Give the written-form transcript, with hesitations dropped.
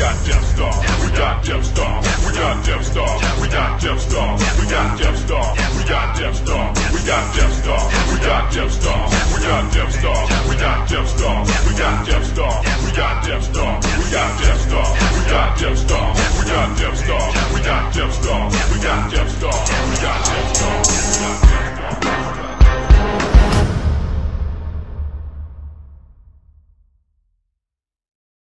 got Death Star, we got Death Star, we got Death Star, we got Death Star, we got Death Star, we got Death Star, we got Death Star, we got Death Star, we got Death Star, we got Death Star, we got Death Star, we got Death Star, we got Death Star, we got Death Star, we got Death Star,